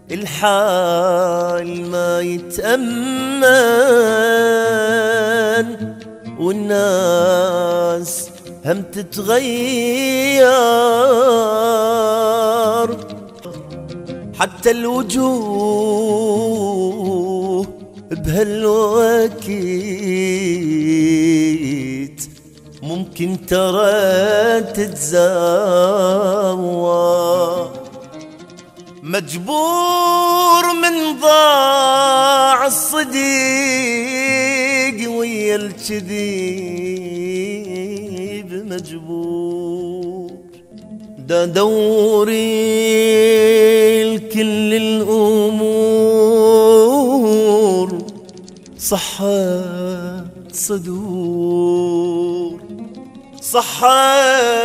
الحال ما يتأمن والناس هم تتغير، حتى الوجوه بهالوقت ممكن ترى تتزاور، مجبور من ضاع الصديق ويا الكذيب مجبور، دا دوري لكل الأمور صحة صدور، صحة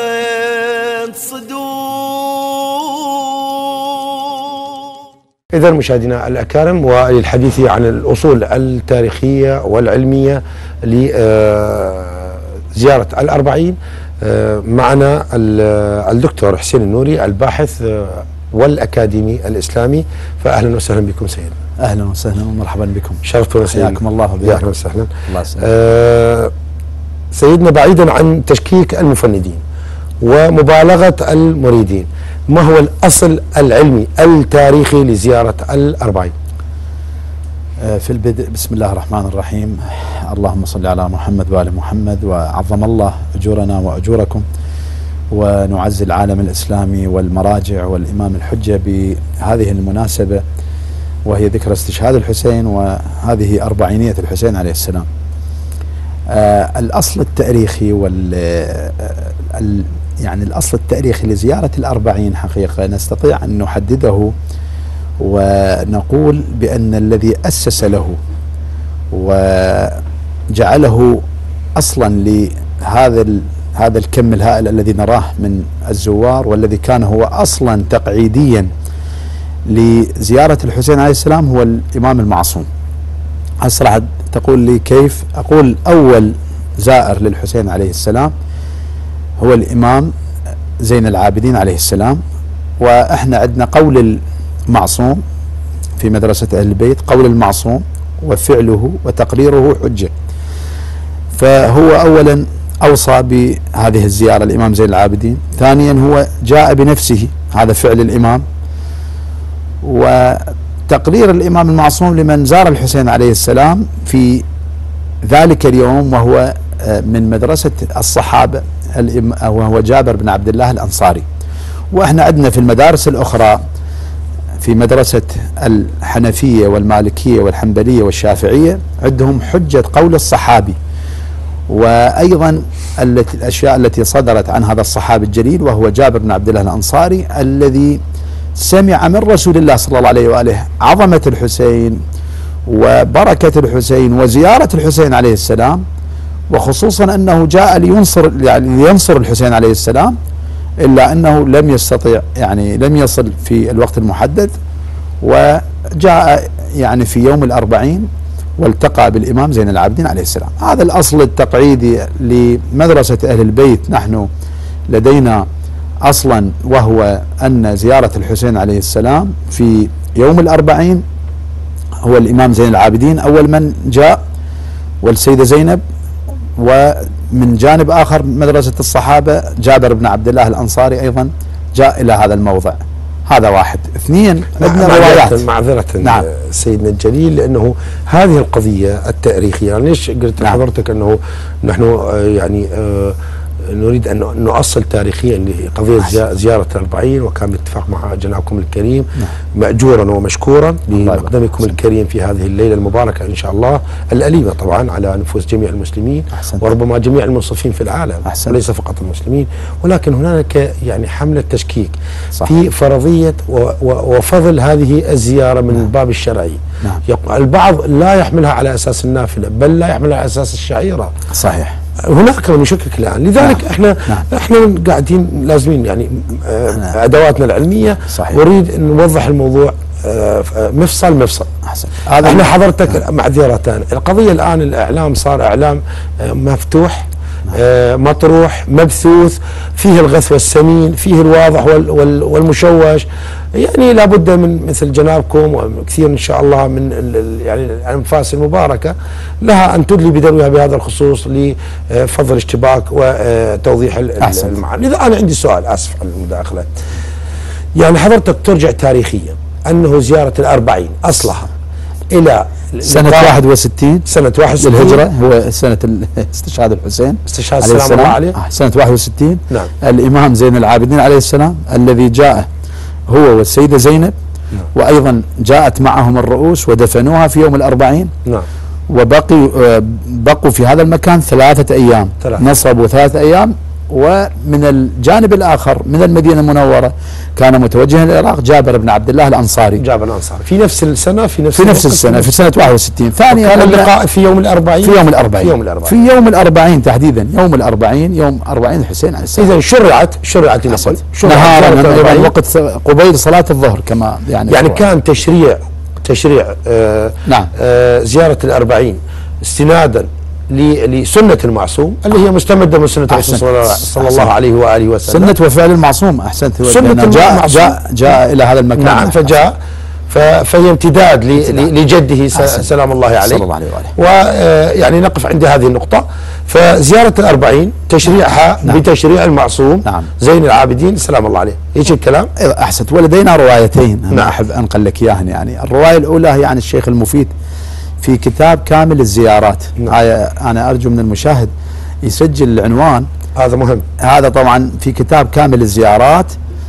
صدور. إذا مشاهدينا الأكارم، وللحديث عن الأصول التاريخية والعلمية لزيارة الأربعين معنا الدكتور حسين النوري، الباحث والأكاديمي الإسلامي. فأهلا وسهلا بكم سيدنا. أهلا وسهلا ومرحبا بكم، شرفتونا سيدنا. حياكم الله. أهلا وسهلا. الله يسلمك. سيدنا، بعيدا عن تشكيك المفندين ومبالغة المريدين، ما هو الأصل العلمي التاريخي لزيارة الأربعين؟ في البدء بسم الله الرحمن الرحيم، اللهم صل على محمد وآل محمد، وعظم الله أجورنا وأجوركم، ونعزي العالم الإسلامي والمراجع والإمام الحجة بهذه المناسبة، وهي ذكرى استشهاد الحسين، وهذه أربعينية الحسين عليه السلام. الأصل التاريخي يعني الأصل التاريخي لزيارة الأربعين حقيقة نستطيع أن نحدده ونقول بأن الذي أسس له وجعله أصلا هذا الكم الهائل الذي نراه من الزوار، والذي كان هو أصلا تقعيديا لزيارة الحسين عليه السلام، هو الإمام المعصوم. أسرع تقول لي كيف؟ أقول أول زائر للحسين عليه السلام هو الإمام زين العابدين عليه السلام. وإحنا عندنا قول المعصوم في مدرسة أهل البيت، قول المعصوم وفعله وتقريره حجة. فهو أولا أوصى بهذه الزيارة الإمام زين العابدين، ثانيا هو جاء بنفسه، هذا فعل الإمام، وتقرير الإمام المعصوم لمن زار الحسين عليه السلام في ذلك اليوم، وهو من مدرسة الصحابة، وهو جابر بن عبد الله الأنصاري. وإحنا عندنا في المدارس الأخرى في مدرسة الحنفية والمالكية والحنبلية والشافعية عندهم حجة قول الصحابي، وأيضا الأشياء التي صدرت عن هذا الصحابي الجليل، وهو جابر بن عبد الله الأنصاري، الذي سمع من رسول الله صلى الله عليه وآله عظمة الحسين وبركة الحسين وزيارة الحسين عليه السلام، وخصوصا أنه جاء لينصر الحسين عليه السلام، إلا أنه لم يستطيع، يعني لم يصل في الوقت المحدد، وجاء يعني في يوم الأربعين والتقى بالإمام زين العابدين عليه السلام. هذا الأصل التقعيدي لمدرسة أهل البيت. نحن لدينا أصلا، وهو أن زيارة الحسين عليه السلام في يوم الأربعين هو الإمام زين العابدين أول من جاء، والسيدة زينب، ومن جانب آخر مدرسة الصحابة جابر بن عبد الله الأنصاري أيضا جاء إلى هذا الموضع. هذا واحد. اثنين، عندنا روايات. معذرة نعم. سيدنا الجليل، لأنه هذه القضية التاريخية، يعني ليش قلت لحضرتك أنه نحن يعني نريد أن نؤصل تاريخيا لقضية زيارة الأربعين، وكان باتفاق مع جنابكم الكريم مأجورا ومشكورا بمقدمكم الكريم في هذه الليلة المباركة إن شاء الله، الأليمة طبعا على نفوس جميع المسلمين، وربما جميع المنصفين في العالم، وليس فقط المسلمين. ولكن هناك يعني حملة تشكيك في فرضية وفضل هذه الزيارة من الباب الشرعي. البعض لا يحملها على أساس النافلة، بل لا يحملها على أساس الشعيرة. صحيح. هناك من يشكك الآن، لذلك احنا قاعدين لازمين يعني ادواتنا العلمية. صحيح. ونريد ان نوضح الموضوع مفصل. احسن. احنا حضرتك معذرة، القضية الآن الإعلام صار إعلام مفتوح، مطروح مبثوث، فيه الغث والسمين، فيه الواضح والمشوش. يعني لابد من مثل جنابكم وكثير ان شاء الله من يعني الانفاس المباركه لها ان تدلي بدلوها بهذا الخصوص لفضل اشتباك وتوضيح المعاني. اذا انا عندي سؤال، اسف على المداخله، يعني حضرتك ترجع تاريخيا انه زياره الأربعين اصلها الى سنة 61 سنة 61 للهجرة، هو سنة استشهاد الحسين استشهاد سلام الله عليه، سنة 61. نعم. الإمام زين العابدين عليه السلام الذي جاء هو والسيدة زينب، نعم. وأيضا جاءت معهم الرؤوس ودفنوها في يوم الأربعين. نعم. بقوا في هذا المكان 3 أيام، نصبوا 3 أيام. ومن الجانب الآخر من المدينة المنورة كان متوجها إلى العراق جابر بن عبد الله الأنصاري. جابر الأنصاري في نفس السنة في نفس السنة في سنة 61. ثانيا كان اللقاء في يوم الأربعين، في يوم الأربعين تحديدا، يوم 40 الحسين عليه السلام. إذا شرعت نهارا أيضا وقت قبيل صلاة الظهر كما يعني كان تشريع نعم. زيارة الأربعين استنادا لسنة المعصوم اللي هي مستمدة من سنة الرسول صلى الله عليه وآله وسلم، سنة وفعل المعصوم. أحسنت. سنة جاء إلى هذا المكان. نعم. فجاء فهي امتداد لجده سلام الله عليه صلى الله عليه وآله. ويعني نقف عند هذه النقطة. فزيارة الأربعين تشريعها نعم. بتشريع المعصوم نعم. زين العابدين سلام الله عليه. ايش الكلام؟ أحسنت. ولدينا روايتين نعم. أنا أحب أنقل لك إياها. يعني الرواية الأولى هي عن الشيخ المفيد في كتاب كامل الزيارات. نعم. أنا أرجو من المشاهد يسجل العنوان، هذا مهم. هذا طبعا في كتاب كامل الزيارات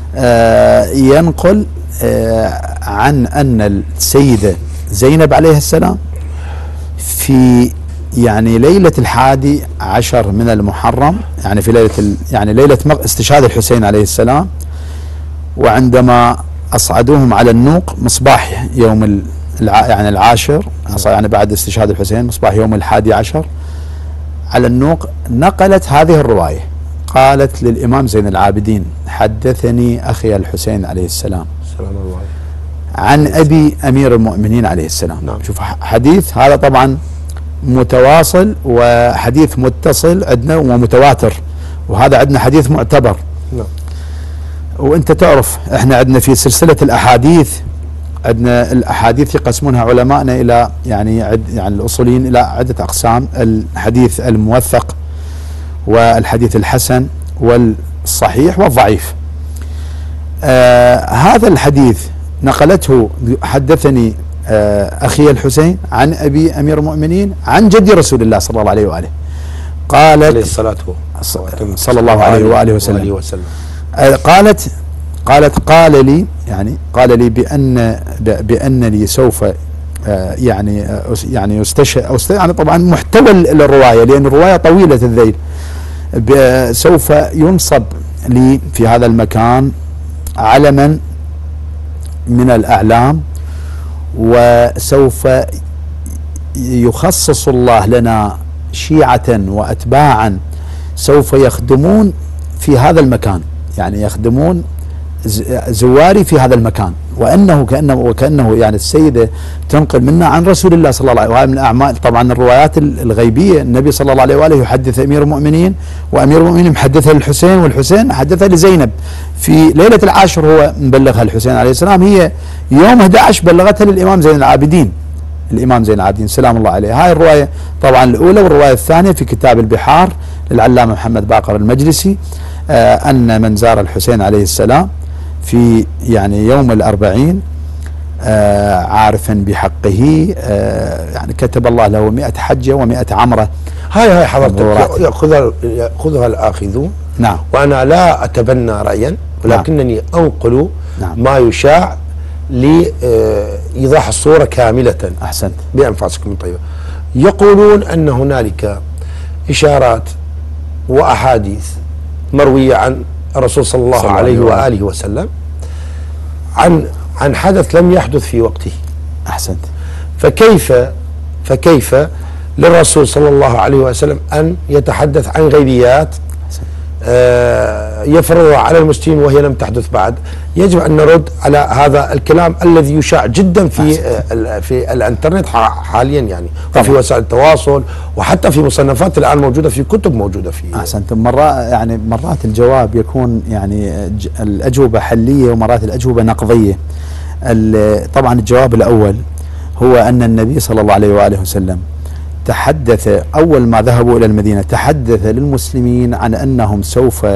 ينقل عن أن السيدة زينب عليه السلام في يعني ليلة 11 من المحرم، يعني في ليلة استشهاد الحسين عليه السلام، وعندما أصعدوهم على النوق مصباح يوم يعني العاشر، يعني بعد استشهاد الحسين مصباح يوم 11 على النوق، نقلت هذه الرواية. قالت للإمام زين العابدين: حدثني أخي الحسين عليه السلام سلام الله عن أبي أمير المؤمنين عليه السلام. نعم. شوف حديث هذا طبعا متواصل وحديث متصل عندنا ومتواتر، وهذا عندنا حديث معتبر. نعم. وانت تعرف احنا عندنا في سلسلة الأحاديث، عندنا الأحاديث يقسمونها علماءنا إلى يعني الأصوليين إلى عدة أقسام: الحديث الموثق والحديث الحسن والصحيح والضعيف. هذا الحديث نقلته حدثني أخي الحسين عن أبي أمير المؤمنين عن جد رسول الله صلى الله عليه وآله. قالت عليه الصلاة صلى الله عليه وآله وسلم. قالت قال لي بأنني سوف يعني طبعا محتوى الرواية، لأن الرواية طويلة الذيل، سوف ينصب لي في هذا المكان علما من الأعلام، وسوف يخصص الله لنا شيعة وأتباعا سوف يخدمون في هذا المكان، يعني يخدمون زواري في هذا المكان، وكأنه يعني السيدة تنقل منا عن رسول الله صلى الله عليه وآله. وهذا من أعمال طبعا الروايات الغيبية. النبي صلى الله عليه وآله يحدث أمير المؤمنين، وأمير المؤمنين محدثها للحسين، والحسين حدثها لزينب. في ليلة العاشر هو مبلغها الحسين عليه السلام، هي يوم 11 بلغتها للإمام زين العابدين، سلام الله عليه. هاي الرواية طبعا الأولى. والرواية الثانية في كتاب البحار للعلامة محمد باقر المجلسي، أن من زار الحسين عليه السلام في يعني يوم 40 عارفا بحقه، يعني كتب الله له 100 حجة و100 عمرة. هاي حضرتك يأخذها الآخذون. نعم. وأنا لا أتبنى رأيا، ولكنني أنقل ما يشاع لإيضاح الصورة كاملة. أحسنت. بأنفاسكم الطيبة. يقولون أن هنالك إشارات وأحاديث مروية عن الرسول صلى الله عليه وآله وسلم عن حدث لم يحدث في وقته. أحسنت. فكيف للرسول صلى الله عليه وسلم أن يتحدث عن غيبيات يفرضها على المسلمين وهي لم تحدث بعد. يجب أن نرد على هذا الكلام الذي يشاع جدا في الانترنت حاليا، يعني وفي وسائل التواصل وحتى في مصنفات الآن موجودة، في كتب موجودة في. أحسنتم. مرات الجواب يكون يعني الأجوبة حلية ومرات الأجوبة نقضية. طبعا الجواب الأول هو أن النبي صلى الله عليه وآله وسلم تحدث أول ما ذهبوا إلى المدينة، تحدث للمسلمين عن أنهم سوف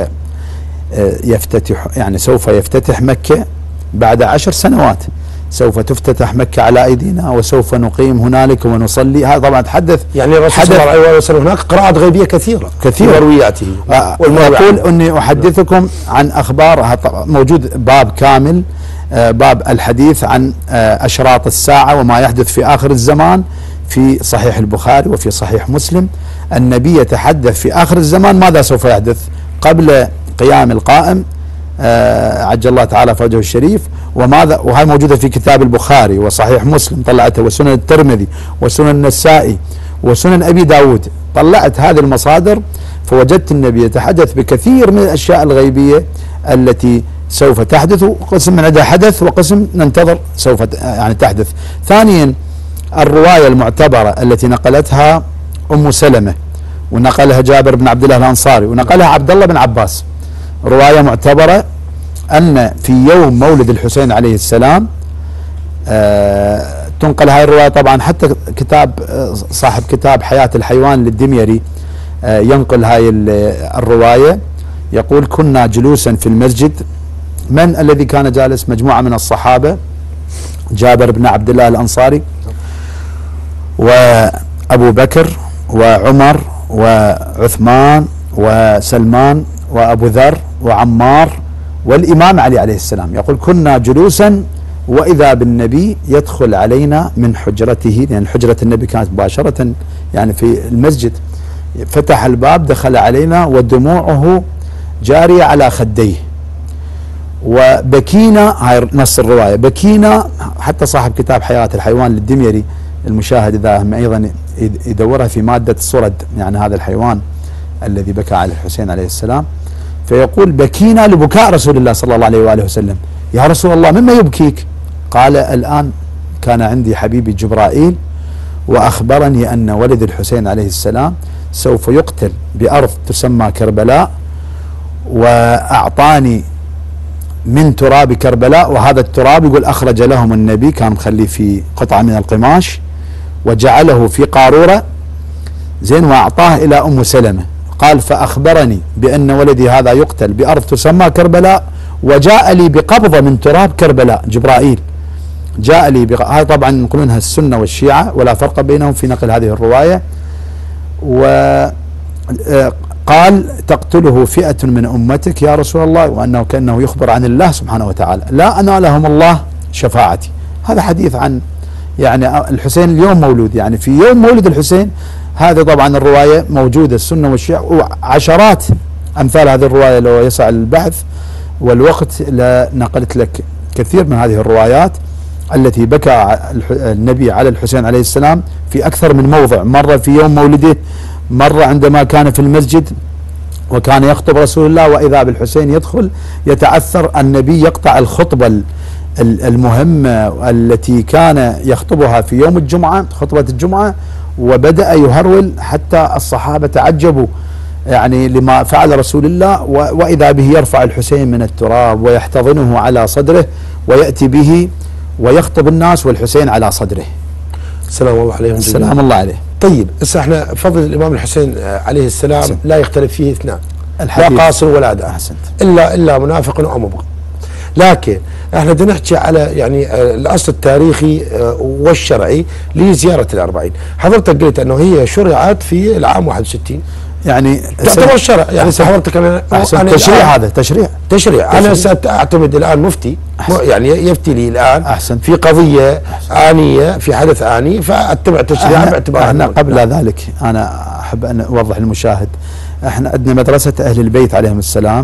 يفتتح مكة بعد 10 سنوات، سوف تفتتح مكة على أيدينا وسوف نقيم هنالك ونصلي. هذا طبعا تحدث يعني الرسول صلى الله عليه وسلم هناك قراءات غيبية كثيرة في مروياته. ويقول أني أحدثكم عن أخبار، موجود باب كامل، باب الحديث عن أشراط الساعة وما يحدث في آخر الزمان في صحيح البخاري وفي صحيح مسلم. النبي يتحدث في آخر الزمان ماذا سوف يحدث قبل قيام القائم عجل الله تعالى فرجه الشريف، وهي موجودة في كتاب البخاري وصحيح مسلم طلعته، وسنن الترمذي وسنن النسائي وسنن أبي داود. طلعت هذه المصادر فوجدت النبي يتحدث بكثير من الأشياء الغيبية التي سوف تحدث، وقسم من عندها حدث وقسم ننتظر سوف يعني تحدث. ثانيا الرواية المعتبرة التي نقلتها أم سلمة ونقلها جابر بن عبد الله الأنصاري ونقلها عبد الله بن عباس، رواية معتبرة أن في يوم مولد الحسين عليه السلام، تنقل هاي الرواية طبعا، حتى كتاب صاحب كتاب حياة الحيوان للدميري ينقل هاي الرواية، يقول كنا جلوسا في المسجد. من الذي كان جالس؟ مجموعة من الصحابة، جابر بن عبد الله الأنصاري وأبو بكر وعمر وعثمان وسلمان وأبو ذر وعمار والإمام علي عليه السلام. يقول كنا جلوسا وإذا بالنبي يدخل علينا من حجرته، لأن حجرة النبي كانت مباشرة يعني في المسجد، فتح الباب دخل علينا ودموعه جارية على خديه وبكينا. هاي نص الرواية، بكينا. حتى صاحب كتاب حياة الحيوان للدميري المشاهد إذا هم أيضا يدورها في مادة الصرد، يعني هذا الحيوان الذي بكى على الحسين عليه السلام، فيقول بكينا لبكاء رسول الله صلى الله عليه وآله وسلم. يا رسول الله مما يبكيك؟ قال الآن كان عندي حبيبي جبرائيل وأخبرني أن ولد الحسين عليه السلام سوف يقتل بأرض تسمى كربلاء، وأعطاني من تراب كربلاء، وهذا التراب يقول أخرج لهم النبي، كان مخليه في قطعة من القماش وجعله في قارورة زين، وأعطاه إلى أم سلمة. قال فأخبرني بأن ولدي هذا يقتل بأرض تسمى كربلاء، وجاء لي بقبضة من تراب كربلاء، جبرائيل جاء لي هاي طبعا ينقلونها السنة والشيعة ولا فرق بينهم في نقل هذه الرواية. وقال تقتله فئة من أمتك يا رسول الله، وأنه كأنه يخبر عن الله سبحانه وتعالى، لا أنالهم الله شفاعتي. هذا حديث عن يعني الحسين اليوم مولود، يعني في يوم مولد الحسين. هذا طبعا الرواية موجودة السنة والشيعة وعشرات أمثال هذه الرواية، لو يسع البحث والوقت لنقلت لك كثير من هذه الروايات التي بكى النبي على الحسين عليه السلام في أكثر من موضع، مرة في يوم مولده، مرة عندما كان في المسجد وكان يخطب رسول الله وإذا بالحسين يدخل يتعثر، النبي يقطع الخطبة المهمة التي كان يخطبها في يوم الجمعة، خطبة الجمعة، وبدأ يهرول حتى الصحابة تعجبوا يعني لما فعل رسول الله، وإذا به يرفع الحسين من التراب ويحتضنه على صدره ويأتي به ويخطب الناس والحسين على صدره. سلام الله عليه. سلام الله عليه. طيب هسه احنا فضل الإمام الحسين عليه السلام أحسنت. لا يختلف فيه اثنان، لا قاصر ولا داع، إلا منافق أو مبغض. لكن احنا بدنا نحكي على يعني الاصل التاريخي والشرعي لزيارة الأربعين. حضرتك قلت انه هي شرعت في العام 61، يعني تعتبر شرع، يعني حضرتك انا تشريع، هذا تشريع. انا سأعتمد الان مفتي يعني يفتي لي الان أحسن في قضية آنية في حدث آني، فاتبع تشريع باعتبار. احنا قبل ذلك انا احب ان اوضح للمشاهد، احنا عندنا مدرسة اهل البيت عليهم السلام،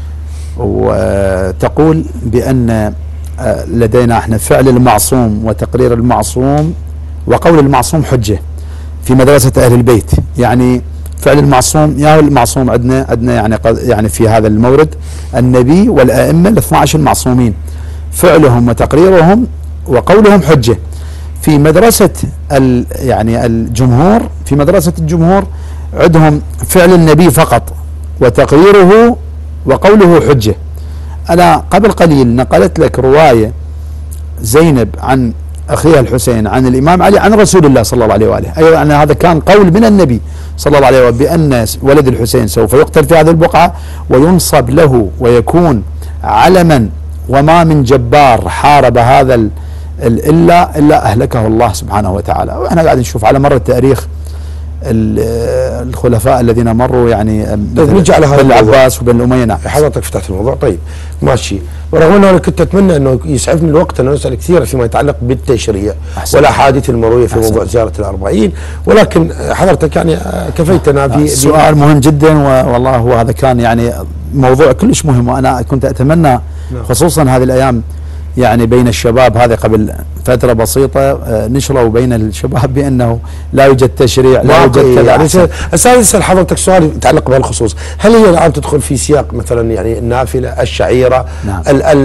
وتقول بأن لدينا احنا فعل المعصوم وتقرير المعصوم وقول المعصوم حجة في مدرسة أهل البيت. يعني فعل المعصوم، يا المعصوم عندنا يعني في هذا المورد النبي والائمه ال 12 المعصومين، فعلهم وتقريرهم وقولهم حجه. في مدرسه يعني الجمهور، في مدرسه الجمهور عندهم فعل النبي فقط وتقريره وقوله حجه. انا قبل قليل نقلت لك روايه زينب عن اخيها الحسين عن الامام علي عن رسول الله صلى الله عليه واله، ايضا أن هذا كان قول من النبي صلى الله عليه وسلم بان ولد الحسين سوف يقتل في هذه البقعه وينصب له ويكون علما، وما من جبار حارب هذا الا اهلكه الله سبحانه وتعالى. واحنا قاعد نشوف على مر التاريخ الخلفاء الذين مروا يعني نرجع على هذا بن العباس وبن الاميه. نعم حضرتك فتحت الموضوع. طيب ماشي، ورغم انه انا كنت اتمنى انه يسعفني الوقت انه اسال كثير فيما يتعلق بالتشريع والاحاديث المرويه في موضوع زياره الأربعين، ولكن حضرتك يعني كفيتنا سؤال مهم جدا، والله هو هذا كان يعني موضوع كلش مهم، وانا كنت اتمنى خصوصا هذه الايام يعني بين الشباب، هذه قبل فترة بسيطة نشروا بين الشباب بأنه لا يوجد تشريع، لا يوجد كذا. يعني أسأل حضرتك سؤال يتعلق بهالخصوص، هل هي الآن تدخل في سياق مثلا يعني النافلة، الشعيرة، نعم.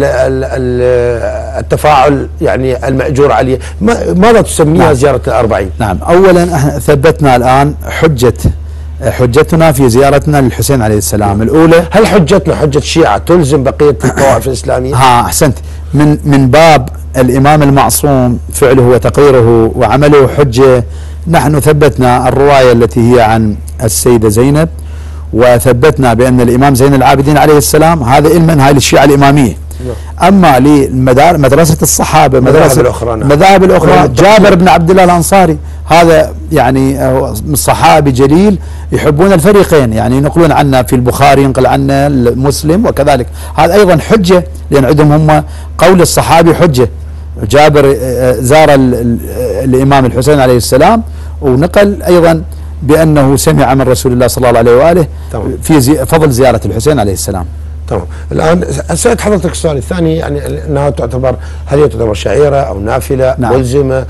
التفاعل يعني المأجور عليه، ماذا تسميها نعم. زيارة الأربعين؟ نعم، أولا احنا ثبتنا الآن حجتنا في زيارتنا للحسين عليه السلام. الأولى، هل حجتنا حجة الشيعة تلزم بقية الطوائف الإسلامية؟ أحسنت. من باب الإمام المعصوم فعله وتقريره وعمله حجة، نحن ثبتنا الرواية التي هي عن السيدة زينب، وثبتنا بأن الإمام زين العابدين عليه السلام هذا علما هاي للشيعة الإمامية. أما لمدرسة الصحابة مذاهب الأخرى جابر بن عبد الله الأنصاري هذا يعني صحابي جليل، يحبون الفريقين، يعني ينقلون عنا في البخاري، ينقل عنا مسلم وكذلك، هذا أيضا حجة، لأن عندهم هم قول الصحابي حجة. جابر زار الإمام الحسين عليه السلام ونقل أيضا بأنه سمع من رسول الله صلى الله عليه وآله في فضل زيارة الحسين عليه السلام. تمام. الآن سألت حضرتك السؤال الثاني، يعني أنها تعتبر، هل هي تعتبر شعيرة أو نافلة؟ نعم. ملزمة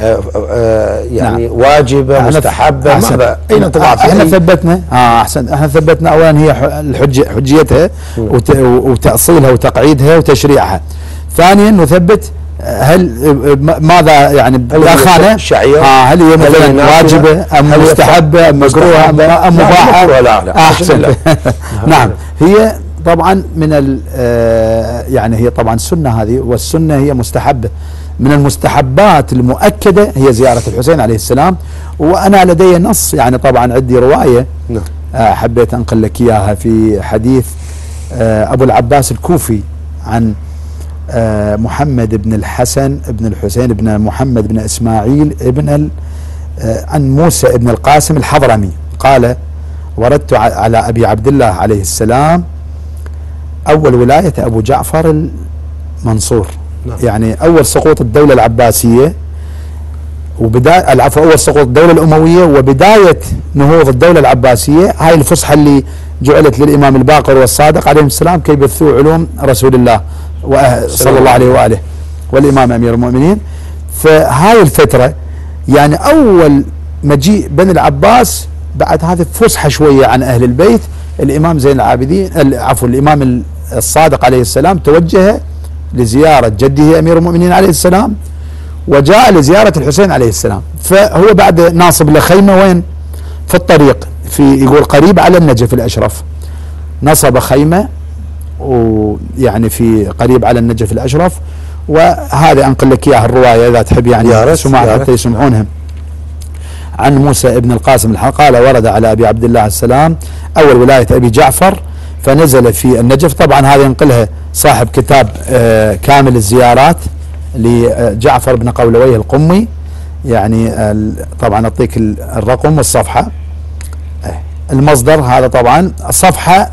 يعني نعم. واجبة مستحبة؟ ماذا أين تضع فيها؟ احنا ثبتنا أحسن، احنا ثبتنا أولا هي حجيتها وتأصيلها وتقعيدها وتشريعها. ثانيا نثبت هل ماذا يعني داخلها هل هي مثلا واجبة أم مستحبة أم مكروهة أم مباحة؟ أحسن. نعم، هي طبعا من يعني هي طبعا سنة هذه، والسنة هي مستحبة. من المستحبات المؤكدة هي زيارة الحسين عليه السلام، وأنا لدي نص يعني طبعا عندي رواية حبيت أنقل لك إياها في حديث أبو العباس الكوفي عن محمد بن الحسن بن الحسين بن محمد بن إسماعيل ابن عن موسى بن القاسم الحضرمي قال: وردت على أبي عبد الله عليه السلام أول ولاية أبو جعفر المنصور. نعم. يعني أول سقوط الدولة العباسية وبداية العفو أول سقوط الدولة الأموية وبداية نهوض الدولة العباسية، هاي الفسحة اللي جعلت للإمام الباقر والصادق عليهم السلام كي يبثوا علوم رسول الله صلى الله عليه وآله والإمام أمير المؤمنين. فهاي الفترة يعني أول مجيء بني العباس بعد هذه فسحة شوية عن أهل البيت، الإمام زين العابدين عفوا الإمام الصادق عليه السلام توجه لزيارة جده أمير المؤمنين عليه السلام، وجاء لزيارة الحسين عليه السلام. فهو بعد ناصب له خيمة وين؟ في الطريق، في يقول قريب على النجف الأشرف، نصب خيمة ويعني في قريب على النجف الأشرف. وهذا أنقل لك إياها الرواية إذا تحب يعني سماع حتى يسمعونها. عن موسى ابن القاسم قال: ورد على أبي عبد الله السلام أول ولاية أبي جعفر فنزل في النجف. طبعا هذا ينقلها صاحب كتاب كامل الزيارات لجعفر بن قولويه القمي، يعني طبعا أعطيك الرقم والصفحة. المصدر هذا طبعا صفحة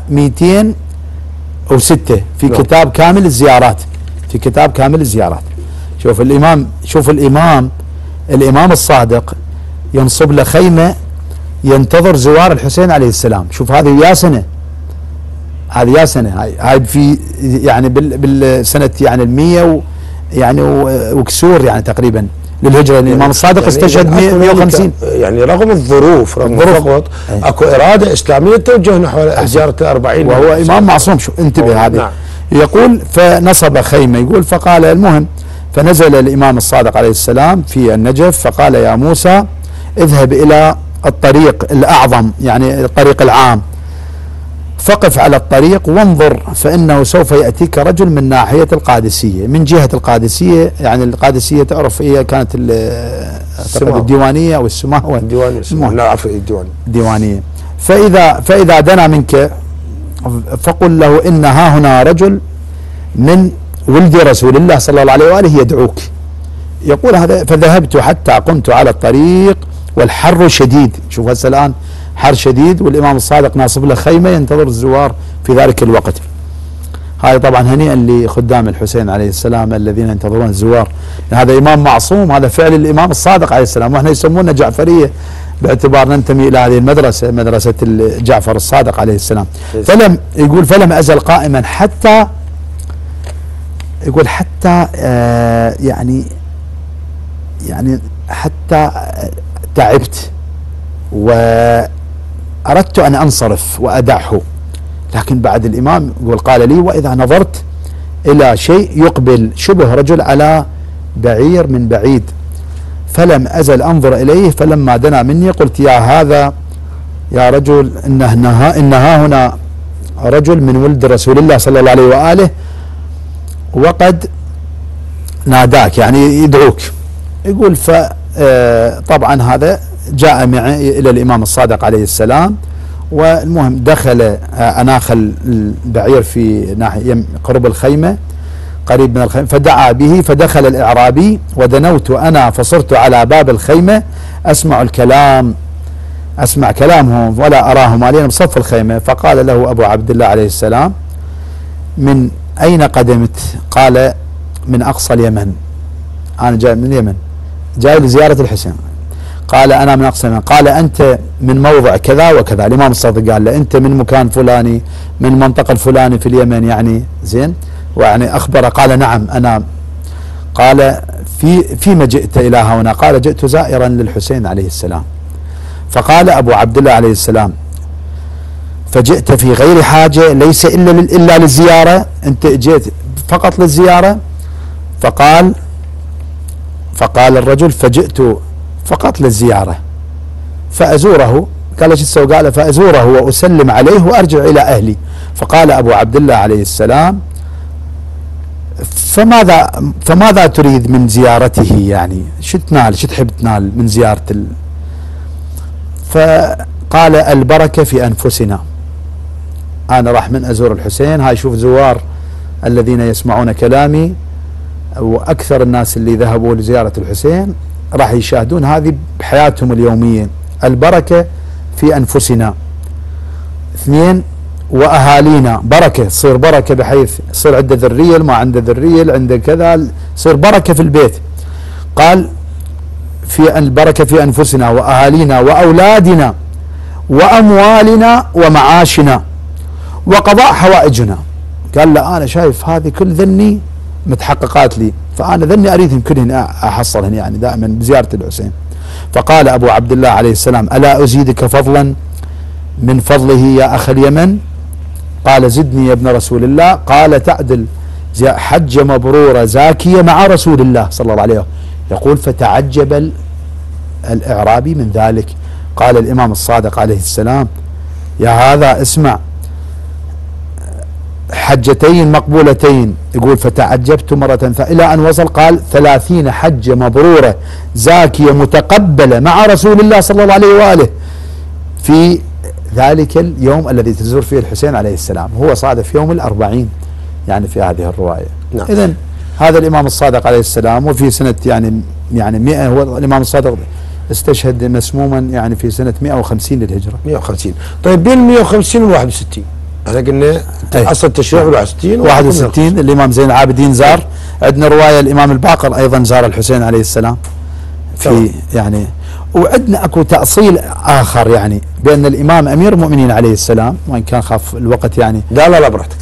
206 في كتاب كامل الزيارات، في كتاب كامل الزيارات. شوف الإمام الصادق ينصب له خيمة ينتظر زوار الحسين عليه السلام. شوف هذه يا سنة، هذه يا سنة، هاي في يعني بالسنة يعني 100 يعني وكسور يعني تقريبا للهجرة. الإمام الصادق يعني استشهد 150. يعني رغم الظروف رغم الضغط اكو إرادة إسلامية توجه نحو هجرة 40. وهو إمام معصوم. شو انتبه هذه. نعم. يقول فنصب خيمة، يقول فقال المهم فنزل الإمام الصادق عليه السلام في النجف فقال يا موسى اذهب إلى الطريق الأعظم، يعني الطريق العام، فقف على الطريق وانظر فإنه سوف يأتيك رجل من ناحية القادسية، من جهة القادسية. يعني القادسية تعرف هي كانت الديوانية أو السماوة. لا عفوا الديوانية. فإذا دنا منك فقل له إن ها هنا رجل من ولد رسول الله صلى الله عليه وآله يدعوك. يقول هذا فذهبت حتى قمت على الطريق والحر شديد. شوف هسه الآن حر شديد والإمام الصادق ناصب له خيمة ينتظر الزوار في ذلك الوقت. هذا طبعا هنيئا لخدام الحسين عليه السلام الذين ينتظرون الزوار. هذا إمام معصوم، هذا فعل الإمام الصادق عليه السلام، وإحنا يسمونا جعفرية باعتبار ننتمي إلى هذه المدرسة، مدرسة جعفر الصادق عليه السلام. فلم أزل قائما حتى يقول حتى يعني حتى تعبت وأردت أن أنصرف وأدعه، لكن بعد الإمام يقول قال لي وإذا نظرت إلى شيء يقبل شبه رجل على بعير من بعيد فلم أزل أنظر إليه، فلما دنا مني قلت يا رجل إنها هنا رجل من ولد رسول الله صلى الله عليه وآله وقد ناداك، يعني يدعوك. يقول طبعا هذا جاء معي إلى الإمام الصادق عليه السلام، والمهم دخل أناخل البعير في ناحية قرب الخيمة قريب من الخيمة فدعا به، فدخل الإعرابي ودنوت أنا فصرت على باب الخيمة أسمع كلامهم ولا أراهم علينا بصف الخيمة. فقال له أبو عبد الله عليه السلام من أين قدمت؟ قال من أقصى اليمن، أنا جاي من اليمن جاي لزيارة الحسين. قال أنا من أقصى اليمن. قال أنت من موضع كذا وكذا. الإمام الصادق قال له أنت من مكان فلاني من المنطقة الفلاني في اليمن، يعني زين، ويعني أخبره. قال نعم أنا. قال فيما جئت إلى هنا؟ قال جئت زائرا للحسين عليه السلام. فقال أبو عبد الله عليه السلام فجئت في غير حاجة ليس إلا للزيارة؟ أنت جئت فقط للزيارة؟ فقال الرجل فجئت فقط للزيارة فأزوره. قال ايش تسوي؟ قال فأزوره وأسلم عليه وأرجع إلى أهلي. فقال أبو عبد الله عليه السلام فماذا تريد من زيارته؟ يعني شو تحب تنال من زيارة فقال البركة في أنفسنا. أنا راح من أزور الحسين، هاي شوف زوار الذين يسمعون كلامي وأكثر الناس اللي ذهبوا لزيارة الحسين راح يشاهدون هذه بحياتهم اليومية. البركة في أنفسنا. 2 وأهالينا بركة، تصير بركة بحيث يصير عنده ذرية، ما عنده ذرية عنده كذا، يصير بركة في البيت. قال في البركة في أنفسنا وأهالينا وأولادنا وأموالنا ومعاشنا وقضاء حوائجنا. قال لا أنا شايف هذه كل ذني متحققات لي، فأنا ذني أريدهم كلهن أحصلهن يعني دائما بزيارة الحسين. فقال أبو عبد الله عليه السلام ألا أزيدك فضلا من فضله يا أخ اليمن؟ قال زدني يا ابن رسول الله. قال تعدل حجة مبرورة زاكية مع رسول الله صلى الله عليه وسلم. يقول فتعجب الإعرابي من ذلك. قال الإمام الصادق عليه السلام يا هذا اسمع، حجتين مقبولتين. يقول فتعجبت مرة إلى أن وصل قال 30 حجة مبرورة زاكية متقبلة مع رسول الله صلى الله عليه وآله في ذلك اليوم الذي تزور فيه الحسين عليه السلام. هو صادف يوم 40 يعني في هذه الرواية. نعم. إذن هذا الإمام الصادق عليه السلام وفي سنة يعني 100. هو الإمام الصادق استشهد مسموما يعني في سنة 150 للهجرة. 150. طيب بين 150 و 61 احنا قلنا اصل التشريع 61 الإمام زين العابدين زار. عندنا رواية الإمام الباقر أيضا زار الحسين عليه السلام في يعني. وعندنا اكو تأصيل آخر يعني بأن الإمام أمير المؤمنين عليه السلام، وإن كان خاف الوقت يعني. لا براحتك.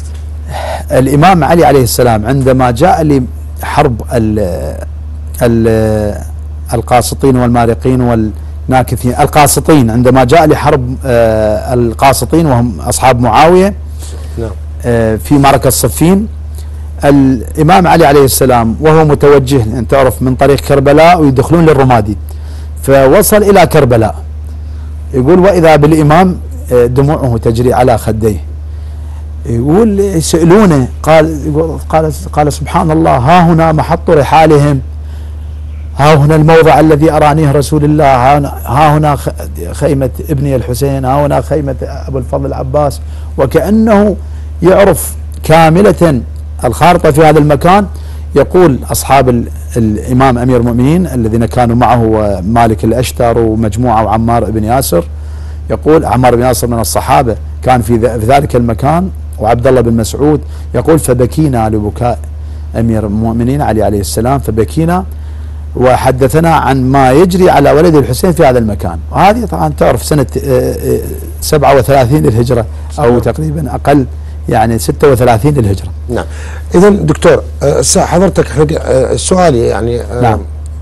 الإمام علي عليه السلام عندما جاء لحرب القاسطين والمارقين والناكثين. القاسطين عندما جاء لحرب القاسطين وهم أصحاب معاوية نعم. في معركة صفين، الإمام علي عليه السلام وهو متوجه أن تعرف من طريق كربلاء ويدخلون للرمادي، فوصل إلى كربلاء، يقول وإذا بالإمام دموعه تجري على خديه، يقول يسألونه قال سبحان الله، ها هنا محط رحالهم، ها هنا الموضع الذي أرانيه رسول الله، ها هنا خيمة ابني الحسين، ها هنا خيمة أبو الفضل العباس، وكأنه يعرف كاملة الخارطة في هذا المكان. يقول أصحاب الإمام أمير المؤمنين الذين كانوا معه مالك الأشتر ومجموعة وعمار بن ياسر، يقول عمار بن ياسر من الصحابة كان في ذلك المكان، وعبد الله بن مسعود، يقول فبكينا لبكاء أمير المؤمنين علي عليه السلام، فبكينا وحدثنا عن ما يجري على ولد الحسين في هذا المكان. وهذه طبعا تعرف سنة 37 للهجرة أو تقريبا أقل، يعني 36 للهجرة. نعم. إذا دكتور حضرتك سؤالي يعني نعم.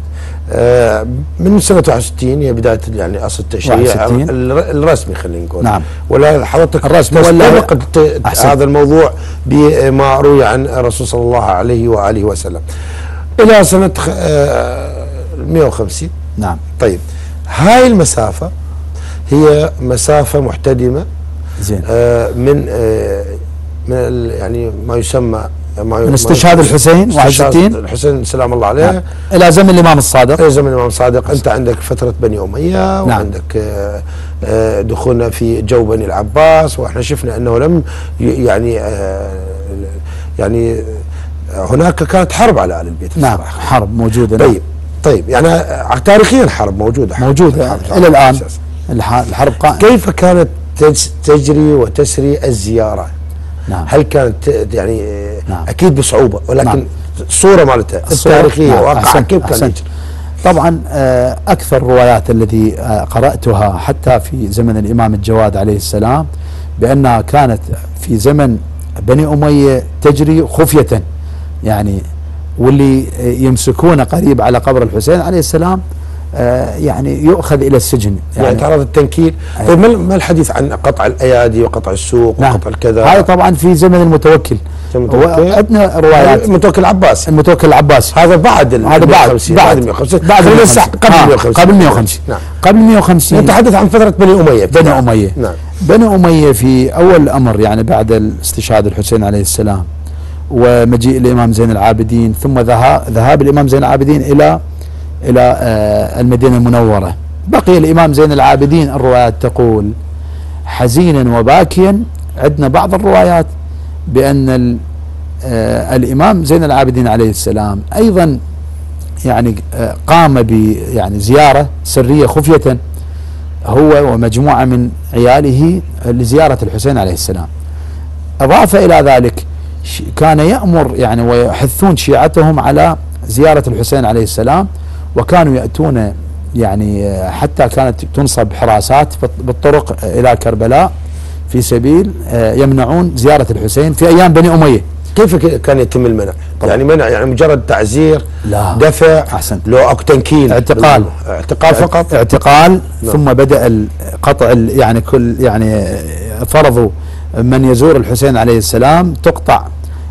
من سنة 61 هي بداية يعني أصل التشريع الرسمي خلينا نقول. نعم. ولا حضرتك الرسمي ولا هذا الموضوع بما روي عن الرسول صلى الله عليه وآله وسلم إلى سنة 150. نعم. طيب هاي المسافة هي مسافة محتدمة زين من يعني ما يسمى من استشهاد الحسين 61 الحسين سلام الله عليه. نعم. الى زمن الامام الصادق. الى زمن الامام الصادق. انت عندك فتره بني اميه. نعم. وعندك دخولنا في جو بني العباس، واحنا شفنا انه لم يعني هناك كانت حرب على ال البيت. نعم حرب موجوده. طيب يعني تاريخيا حرب موجوده الى الان الحرب كيف كانت تجري وتسري الزياره؟ نعم. هل كانت يعني نعم. اكيد بصعوبه، ولكن نعم. الصوره مالتها التاريخيه نعم. واقعها كيف كان يجري؟ طبعا اكثر الروايات التي قراتها حتى في زمن الامام الجواد عليه السلام بانها كانت في زمن بني اميه تجري خفيه، يعني واللي يمسكونه قريب على قبر الحسين عليه السلام يعني يؤخذ الى السجن، يعني تعرض التنكيل. طيب ما الحديث عن قطع الايادي وقطع السوق نعم. وقطع الكذا؟ هذا طبعا في زمن المتوكل. عندنا روايات المتوكل العباسي. المتوكل العباسي هذا بعد هذا بعد 150 قبل 150 نعم. قبل 150 نتحدث عن فتره بني اميه. نعم. بني اميه في اول الامر يعني بعد استشهاد الحسين عليه السلام ومجيء الامام زين العابدين، ثم ذهاب الامام زين العابدين الى المدينه المنوره. بقي الامام زين العابدين الروايات تقول حزينا وباكيا. عندنا بعض الروايات بان الامام زين العابدين عليه السلام ايضا يعني قام يعني زياره سريه خفيه هو ومجموعه من عياله لزياره الحسين عليه السلام. اضاف الى ذلك كان يأمر يعني ويحثون شيعتهم على زياره الحسين عليه السلام، وكانوا يأتون يعني حتى كانت تنصب حراسات بالطرق إلى كربلاء في سبيل يمنعون زيارة الحسين في أيام بني أمية. كيف كان يتم المنع؟ يعني منع يعني مجرد تعزير؟ لا. دفع؟ أحسنت. لو أو تنكيل؟ اعتقال فقط؟ اعتقال. نعم. ثم بدأ قطع يعني كل يعني فرضوا من يزور الحسين عليه السلام تقطع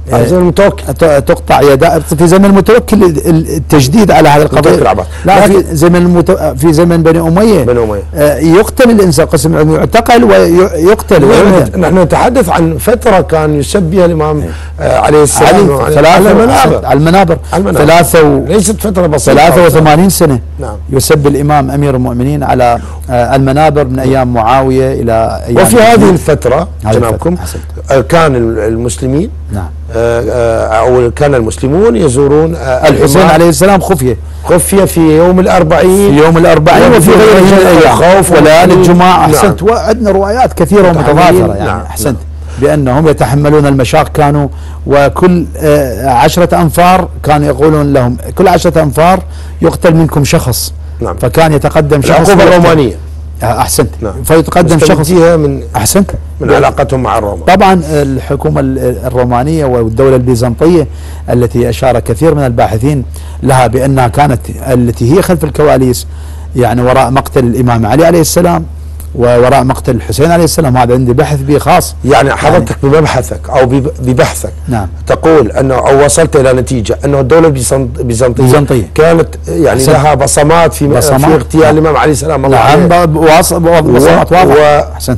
تقطع يداء. في زمن المتوكل التجديد على هذا القضيه. لا في زمن بني اميه يقتل الانسان، قسم يعتقل ويقتل. نحن نتحدث عن فتره كان يسب بها الامام عليه السلام على المنابر ليست فتره بسيطه، 83 سنه. نعم. يسب الامام امير المؤمنين على المنابر من ايام معاويه الى ايام. وفي هذه الفتره جنابكم كان المسلمين نعم أو كان المسلمون يزورون الحسين عليه السلام خفية في يوم الأربعين وفي غيره من الأيام وليالي الجمعة. أحسنت. نعم. وعندنا روايات كثيرة ومتضافرة يعني. نعم. أحسنت. بأنهم يتحملون المشاق، كانوا وكل 10 أنفار كانوا يقولون لهم كل 10 أنفار يقتل منكم شخص. نعم. فكان يتقدم شخص. العقوبة الرومانية. احسنت. نعم. فيتقدم شخص من احسنت من علاقتهم مع الرومان. طبعا الحكومة الرومانية والدولة البيزنطية التي أشار كثير من الباحثين لها بأنها كانت التي هي خلف الكواليس، يعني وراء مقتل الإمام علي عليه السلام ووراء مقتل الحسين عليه السلام. هذا عندي بحث به خاص. يعني حضرتك بمبحثك أو ببحثك نعم. تقول أنه أو وصلت إلى نتيجة أنه الدولة البيزنطية كانت يعني لها بصمات في اغتيال الإمام علي السلام الله عليه. بصمات واضحة. أحسنت.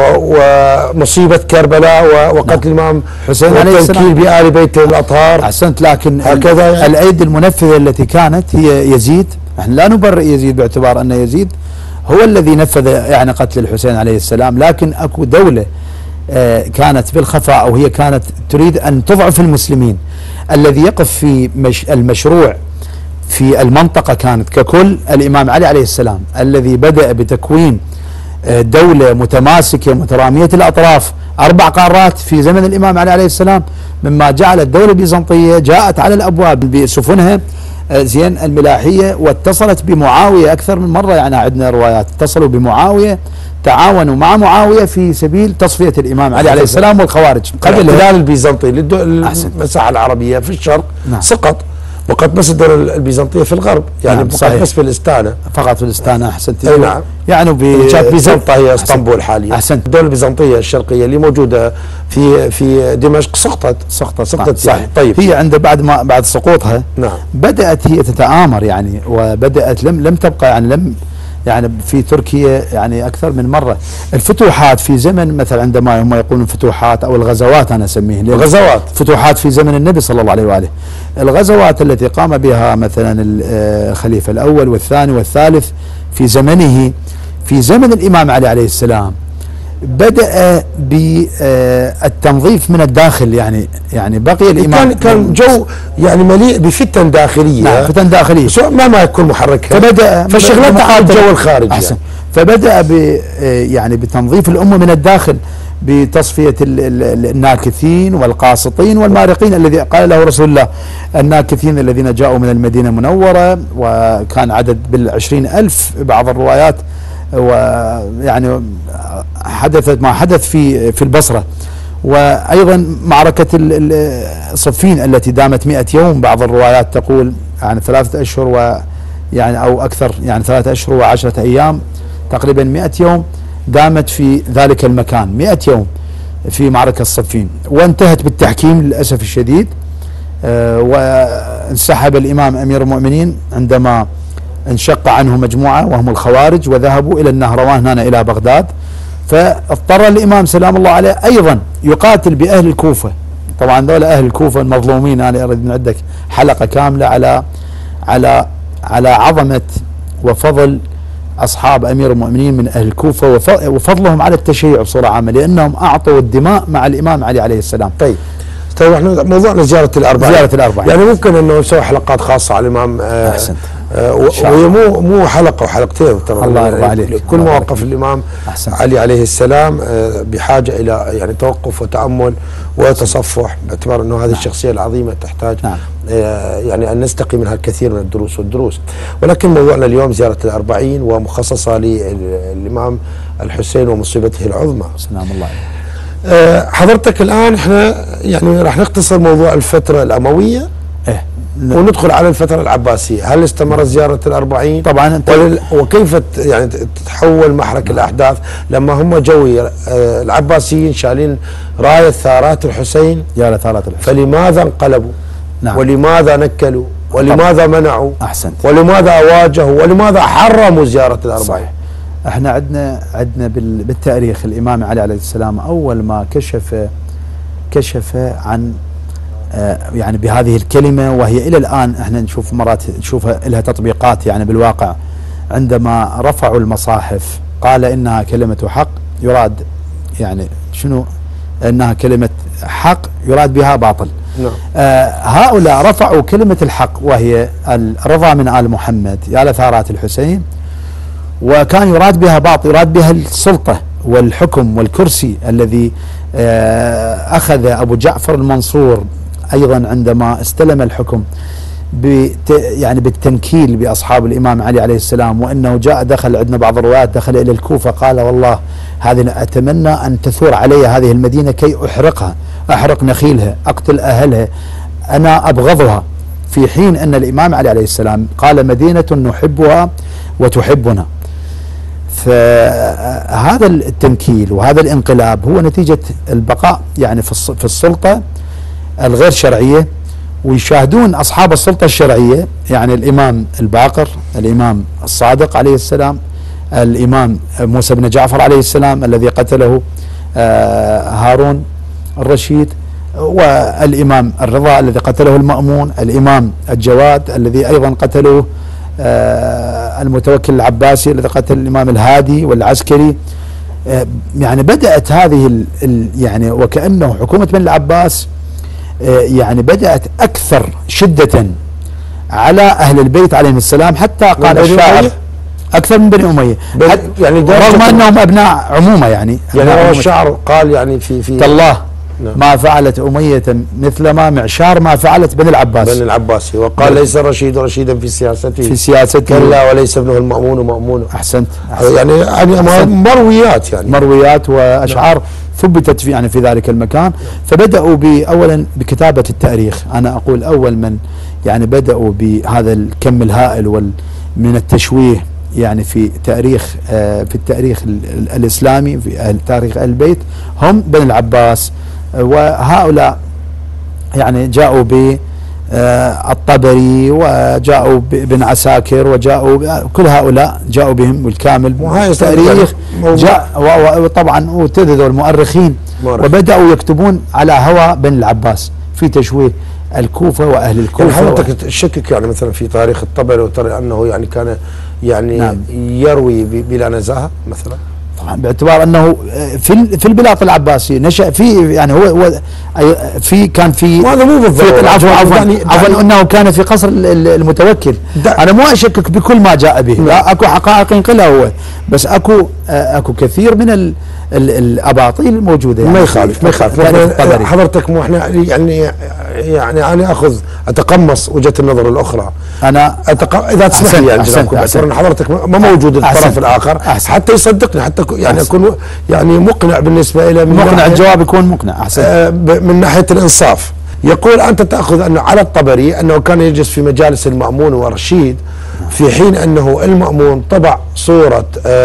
ومصيبة كربلاء وقتل الإمام حسين عليه السلام والتنكيل بآل بيت الأطهار. أحسنت. لكن هكذا يعني الأيدي المنفذة التي كانت هي يزيد. نحن لا نبرئ يزيد باعتبار أن يزيد هو الذي نفذ يعني قتل الحسين عليه السلام، لكن أكو دولة كانت بالخفاء أو هي كانت تريد أن تضعف المسلمين. الذي يقف في المشروع في المنطقة كانت ككل الإمام علي عليه السلام، الذي بدأ بتكوين دولة متماسكة مترامية الأطراف 4 قارات في زمن الإمام علي عليه السلام، مما جعل الدولة البيزنطية جاءت على الأبواب بسفنها زين الملاحية واتصلت بمعاوية أكثر من مرة. يعني عندنا روايات اتصلوا بمعاوية، تعاونوا مع معاوية في سبيل تصفية الإمام علي عليه السلام والخوارج. قبل الاحتلال البيزنطي للمساحة العربية في الشرق نعم. سقط، وقد بس الدولة البيزنطية في الغرب يعني نعم فقط بس في الإستانة، فقط في الإستانة. أحسنت. نعم. يعني كانت بيزنطة هي اسطنبول حاليا. أحسنت. الدولة البيزنطية الشرقية اللي موجودة في دمشق سقطت نعم. يعني. طيب هي عند بعد سقوطها نعم بدأت هي تتآمر يعني، وبدأت لم تبقى يعني في تركيا يعني أكثر من مرة. الفتوحات في زمن مثلا عندما هم يقولون فتوحات أو الغزوات، أنا أسميه الغزوات فتوحات في زمن النبي صلى الله عليه وآله. الغزوات التي قام بها مثلا الخليفة الأول والثاني والثالث في زمنه في زمن الإمام علي عليه السلام بدأ بالتنظيف من الداخل. يعني بقي الإمام كان جو يعني مليء بفتن داخلية. نعم فتن داخلية ما يكون محركها، فبدأ فشغلتها على الجو الخارجي يعني. فبدأ يعني بتنظيف الأمة من الداخل بتصفية الناكثين والقاسطين والمارقين، الذي قال له رسول الله الناكثين الذين جاءوا من المدينة المنورة، وكان عدد بال20,000 بعض الروايات، ويعني حدثت ما حدث في البصرة. وأيضا معركة صفين التي دامت 100 يوم، بعض الروايات تقول يعني 3 أشهر ويعني أو أكثر، يعني 3 أشهر و10 أيام، تقريبا 100 يوم دامت في ذلك المكان، 100 يوم في معركة الصفين، وانتهت بالتحكيم للأسف الشديد. وانسحب الإمام أمير المؤمنين عندما انشق عنه مجموعة وهم الخوارج، وذهبوا إلى النهروان هنا إلى بغداد. فاضطر الإمام سلام الله عليه أيضا يقاتل بأهل الكوفة. طبعا ذولا أهل الكوفة المظلومين، أنا أريد من عندك حلقة كاملة على عظمة وفضل أصحاب أمير المؤمنين من أهل الكوفة وفضلهم على التشيع بصورة عامة، لأنهم أعطوا الدماء مع الإمام علي عليه السلام. طيب احنا موضوعنا زيارة الأربعين. يعني ممكن أنه نسوي حلقات خاصة على الإمام. أحسنت. وهي مو حلقة وحلقتين، ترى الله يرضى عليك. كل مواقف الإمام علي عليه السلام بحاجة إلى يعني توقف وتأمل وتصفح، باعتبار أنه هذه الشخصية العظيمة تحتاج يعني أن نستقي منها الكثير من الدروس. ولكن موضوعنا اليوم زيارة الأربعين، ومخصصة للإمام الحسين ومصيبته العظمى سلام الله عليه. حضرتك الآن احنا يعني راح نختصر موضوع الفترة الأموية وندخل على الفترة العباسية. هل استمرت زيارة الأربعين؟ طبعا. وكيف يعني تتحول محرك الأحداث لما هم جوي العباسيين شالين راية ثارات الحسين؟ يا ثارات الحسين. فلماذا انقلبوا؟ نعم. ولماذا نكلوا؟ ولماذا منعوا؟ أحسنت. ولماذا واجهوا؟ ولماذا حرموا زيارة الأربعين؟ احنا عندنا بالتاريخ الإمام علي عليه السلام أول ما كشف عن يعني بهذه الكلمة، وهي إلى الآن احنا نشوف مرات نشوفها لها تطبيقات يعني بالواقع. عندما رفعوا المصاحف قال إنها كلمة حق يراد يعني شنو؟ إنها كلمة حق يراد بها باطل. نعم. هؤلاء رفعوا كلمة الحق وهي الرضا من آل محمد يا لثارات الحسين، وكان يراد بها باطل، يراد بها السلطة والحكم والكرسي الذي أخذ أبو جعفر المنصور أيضا عندما استلم الحكم يعني بالتنكيل بأصحاب الإمام علي عليه السلام، وأنه جاء دخل عندنا بعض الروايات دخل إلى الكوفة قال والله هذه أتمنى أن تثور علي هذه المدينة كي أحرقها، أحرق نخيلها، أقتل أهلها، أنا أبغضها، في حين أن الإمام علي عليه السلام قال مدينة نحبها وتحبنا. فهذا التنكيل وهذا الانقلاب هو نتيجة البقاء يعني في السلطة الغير شرعية، ويشاهدون أصحاب السلطة الشرعية يعني الإمام الباقر، الإمام الصادق عليه السلام، الإمام موسى بن جعفر عليه السلام الذي قتله هارون الرشيد، والإمام الرضا الذي قتله المأمون، الإمام الجواد الذي أيضا قتله المتوكل العباسي الذي قتل الإمام الهادي والعسكري. يعني بدأت هذه يعني وكأنه حكومة بني العباس يعني بدأت أكثر شدة على أهل البيت عليهم السلام، حتى قال الشاعر أكثر من بني أمية، يعني رغم أنهم أبناء عمومة يعني هو الشاعر قال يعني في تالله ما فعلت أمية مثل ما معشار ما فعلت بني العباس. بني العباسي، وقال ليس الرشيد رشيدا في سياسته كلا وليس ابنه المأمون مأمون. أحسنت. يعني مرويات يعني مرويات وأشعار ثبتت في ذلك المكان. فبدأوا أولا بكتابة التاريخ. أنا أقول أول من يعني بدأوا بهذا الكم الهائل من التشويه يعني في التاريخ الإسلامي، في تاريخ أهل البيت، هم بني العباس. وهؤلاء يعني جاءوا بالطبري وجاءوا بن عساكر وجاءوا كل هؤلاء جاءوا بهم بالكامل التاريخ وطبعا وتذذوا المؤرخين وبدأوا يكتبون على هوى بني العباس في تشويه الكوفة وأهل الكوفة. يعني حضرتك تشكك يعني مثلا في تاريخ الطبري وترى أنه يعني كان يعني نعم يروي بلا نزاهة مثلا؟ طبعا باعتبار انه في البلاط العباسي نشأ في يعني هو في كان في هذا مو بالضبط. عفوا انه كان في قصر المتوكل. انا مو اشكك بكل ما جاء به، لا اكو حقائق ينقلها هو، بس اكو كثير من الاباطيل الموجوده يعني ما يخالف حضرتك مو احنا يعني انا اتقمص وجهة النظر الاخرى. انا اذا تسمح لي يعني باعتبار حضرتك ما موجود الطرف الاخر حتى يصدقني، حتى يعني اكون يعني مقنع بالنسبه الى مقنع الجواب يكون مقنع احسن من ناحيه الانصاف. يقول انت تاخذ انه على الطبري انه كان يجلس في مجالس المأمون ورشيد، في حين انه المأمون طبع صوره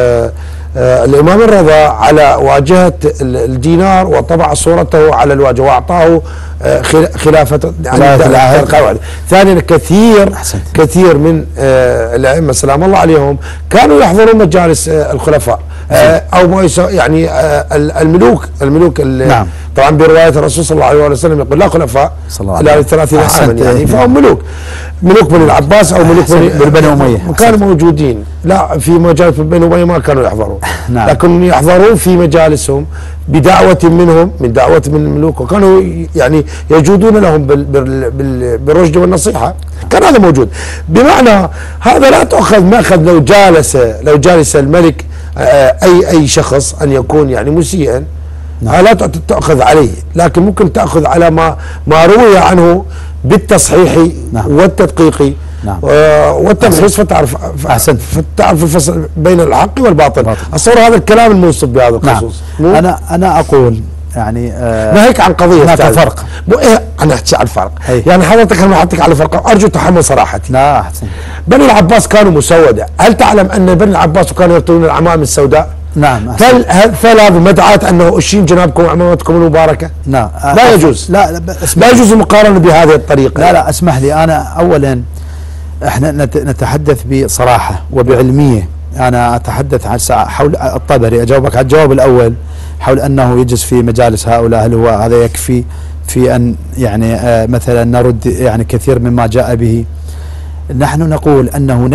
الإمام الرضا على واجهة الدينار وطبع صورته على الواجهة وأعطاه خلافة يعني ثانيا كثير من الأئمة سلام الله عليهم كانوا يحضرون مجالس الخلفاء أو يعني الملوك نعم. طبعا برواية الرسول صلى الله عليه وسلم يقول لا خلفاء إلا 30 عاما يعني، فهم ملوك بني العباس أو ملوك بني أمية كانوا موجودين. لا في مجالس بني أمية ما كانوا يحضرون نعم. لكن يحضرون في مجالسهم بدعوة منهم، من دعوة من الملوك، وكانوا يعني يجودون لهم بالرشد والنصيحة. كان هذا موجود، بمعنى هذا لا تؤخذ ماخذ لو جالس الملك أي شخص أن يكون يعني مسيئا لا تأخذ عليه، لكن ممكن تأخذ على ما روي عنه بالتصحيح والتدقيق والتمحيص، فتعرف الفصل بين الحق والباطل. أصور هذا الكلام الموصف بهذا الخصوص. أنا أقول يعني ناهيك عن قضية هناك فرق. أنا أحكي عن الفرق يعني حضرتك أنا أحطك على فرق، أرجو تحمل صراحتي. لا أحسن. بني العباس كانوا مسودة. هل تعلم أن بني العباس كانوا يرتدون العمائم السوداء؟ نعم. هل هذا مدعاة أنه أشين جنابكم وعمامتكم المباركة؟ لا يجوز. لا يجوز المقارنة بهذه الطريقة. لا اسمح لي، أنا أولا احنا نتحدث بصراحة وبعلمية. أنا أتحدث عن حول الطبري، أجاوبك على الجواب الأول حول أنه يجلس في مجالس هؤلاء، هل هو هذا يكفي في أن يعني مثلا نرد يعني كثير مما جاء به؟ نحن نقول أنه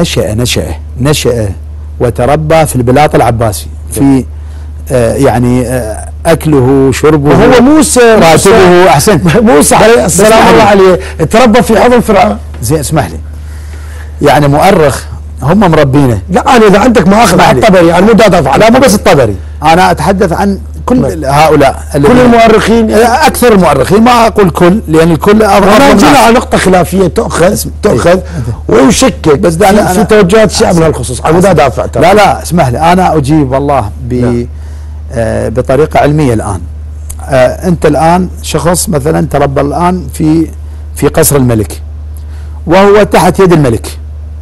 نشأ وتربى في البلاط العباسي، في يعني أكله شربه وهو موسى راتبه. أحسنت. موسى عليه السلام الله عليه تربى في حضن فرعون. زين اسمح لي، يعني مؤرخ هم مربينه. لا أنا إذا عندك مؤاخذ على الطبري أنا مو دافع، لا مو بس الطبري، أنا أتحدث عن كل هؤلاء كل المؤرخين اكثر المؤرخين، ما اقول كل لان الكل انا جينا على نقطه خلافيه تؤخذ ويشكك بس في توجهات الشيعة من هالخصوص. انا لا دافع لا اسمح لي انا اجيب والله بطريقه علميه. الان انت الان شخص مثلا تربى الان في قصر الملك وهو تحت يد الملك،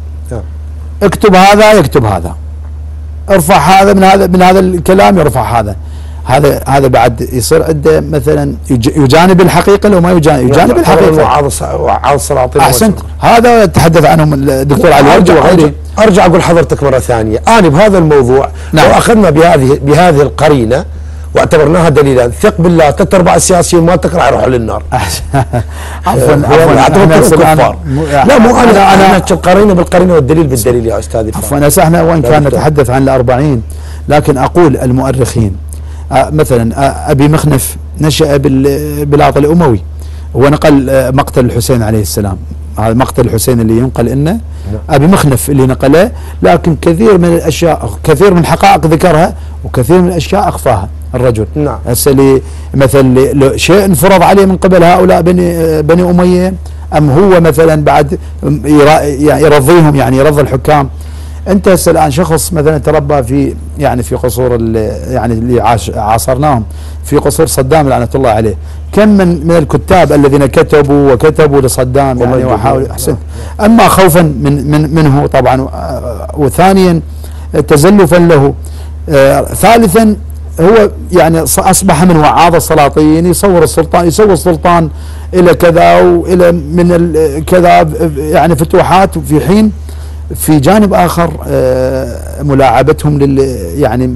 اكتب هذا يكتب هذا، ارفع هذا من هذا الكلام يرفع هذا بعد يصير عنده مثلا يجانب الحقيقه لو ما يجانب الحقيقه. وعاض السلاطين. احسنت، هذا تحدث عنهم الدكتور علي وغيره. ارجع اقول حضرتك مره ثانيه، انا بهذا الموضوع لو اخذنا بهذه القرينه واعتبرناها دليلا، ثق بالله 3/4 السياسيين ما تكره يروحوا للنار. عفوا كفار. لا مو انا القرينه بالقرينه والدليل بالدليل يا استاذي. عفوا احنا وان كان نتحدث عن ال40 لكن اقول المؤرخين مثلا ابي مخنف نشأ بالعطاء الاموي ونقل مقتل الحسين عليه السلام، هذا مقتل الحسين اللي ينقل انه ابي مخنف اللي نقله، لكن كثير من الاشياء كثير من الحقائق ذكرها وكثير من الاشياء اخفاها الرجل. نعم. هسه مثلا شيء انفرض عليه من قبل هؤلاء بني اميه ام هو مثلا بعد يرضيهم، يعني يرضي الحكام. انت هسه الان شخص مثلا تربى في قصور اللي عاصرناهم، في قصور صدام لعنه الله عليه، كم من الكتاب الذين كتبوا لصدام يعني وحاولوا. احسنت. اما خوفا منه طبعا، وثانيا تزلفا له، ثالثا هو يعني اصبح من وعاظ السلاطين، يصور السلطان الى كذا والى من كذا يعني فتوحات، في حين في جانب اخر ملاعبتهم يعني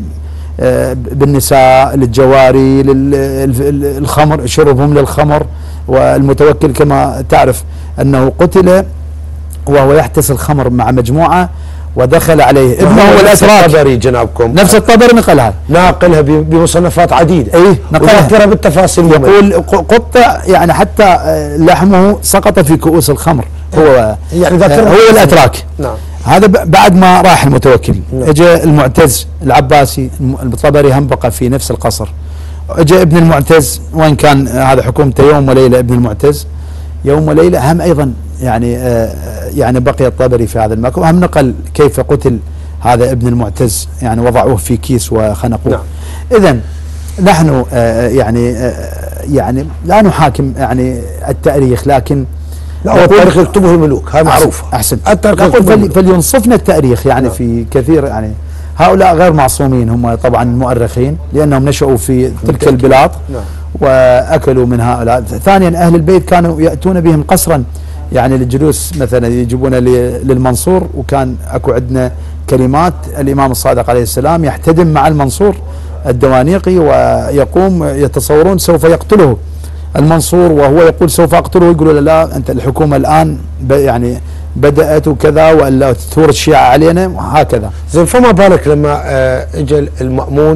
بالنساء، للجواري، للخمر، شربهم للخمر. والمتوكل كما تعرف انه قتل وهو يحتس الخمر مع مجموعه ودخل عليه ابنه والاتراك. الطبري جنابكم نفس الطبري ناقلها بمصنفات عديده. اي نقلها بالتفاصيل. يقول قطع يعني حتى لحمه سقط في كؤوس الخمر. هو يعني هو الاتراك. نعم. هذا بعد ما راح المتوكل. اجى المعتز العباسي، الطبري هم بقى في نفس القصر. اجى ابن المعتز، وان كان هذا حكومته يوم وليله، ابن المعتز يوم وليله هم ايضا يعني بقي الطبري في هذا المكان، وهم نقل كيف قتل هذا ابن المعتز، يعني وضعوه في كيس وخنقوه. نعم. اذا نحن يعني لا نحاكم يعني التاريخ، لكن لا التاريخ يكتبه الملوك، هاي معروفه. احسن. نقول فلينصفنا التاريخ يعني. نعم. في كثير يعني هؤلاء غير معصومين، هم طبعا المؤرخين لانهم نشأوا في تلك البلاد. نعم. واكلوا من هؤلاء. ثانيا اهل البيت كانوا ياتون بهم قصرا، يعني للجلوس مثلا يجيبون للمنصور، وكان اكو عندنا كلمات الامام الصادق عليه السلام يحتدم مع المنصور الدوانيقي ويقوم، يتصورون سوف يقتله المنصور وهو يقول سوف اقتله، يقولوا له لا انت الحكومه الان يعني بدات وكذا والا تثور الشيعه علينا وهكذا. زين فما بالك لما اجى المأمون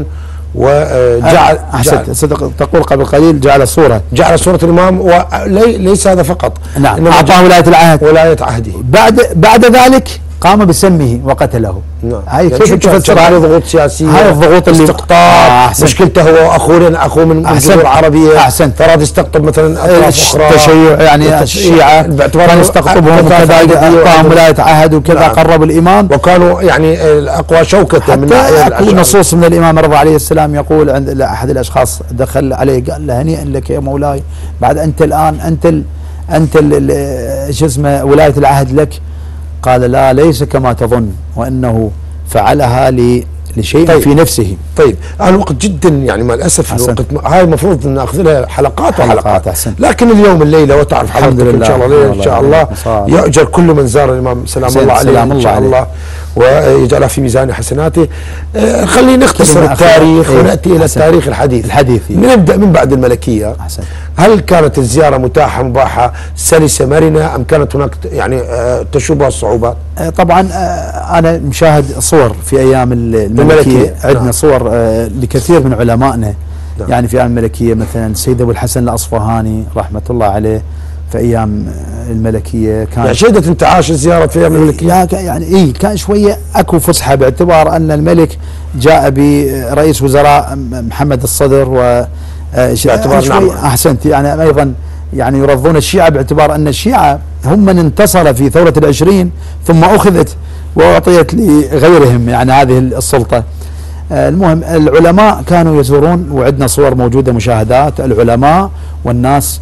وجعل صدق تقول قبل قليل جعل صورة الإمام، وليس هذا فقط. نعم. أعطاه ولاية عهده. بعد ذلك قام بسمه وقتله. نعم. هاي كيف تفسر هذه ضغوط سياسية؟ هاي الضغوط اللي استقطاب. مشكلته هو اخوه من الجزر العربية. احسنت. فراد يستقطب مثلا اطراف اخرى، التشيع يعني الشيعة كان يستقطبهم وكذا، اعطاهم ولاية عهد وكذا. نعم. قرب الامام وكانوا يعني اقوى شوكة من حتى نصوص من الامام الرضا عليه السلام يقول عند احد الاشخاص دخل عليه قال له هنيئا لك يا مولاي، بعد انت الان انت شو اسمه ولاية العهد لك. قال لا ليس كما تظن، وانه فعلها لشيء طيب. في نفسه. طيب الوقت جدا يعني مع الاسف الوقت هاي المفروض ناخذ لها حلقات. لكن اليوم الليله وتعرف حضرتك ان شاء الله ان شاء الله يؤجر كل من زار الامام سلام الله عليه ان شاء الله ويجعلها في ميزان حسناته. خلينا نختصر التاريخ وناتي الى التاريخ الحديث. نبدا من بعد الملكيه. أحسن. هل كانت الزياره متاحه مباحه سلسه مرنه ام كانت هناك يعني تشوبها الصعوبات؟ طبعا انا مشاهد صور في ايام الملكيه. عندنا نعم. صور لكثير من علمائنا. نعم. يعني في ايام الملكيه مثلا السيد ابو الحسن الاصفهاني رحمه الله عليه في ايام الملكيه كان يعني شهدت انتعاش الزياره في ايام الملكيه؟ يعني كان شويه اكو فسحه باعتبار ان الملك جاء برئيس وزراء محمد الصدر و باعتبار نعم احسنت يعني ايضا يعني يرضون الشيعة باعتبار أن الشيعة هم من انتصر في ثورة العشرين ثم أخذت وأعطيت لغيرهم يعني هذه السلطة. المهم العلماء كانوا يزورون وعندنا صور موجودة مشاهدات العلماء والناس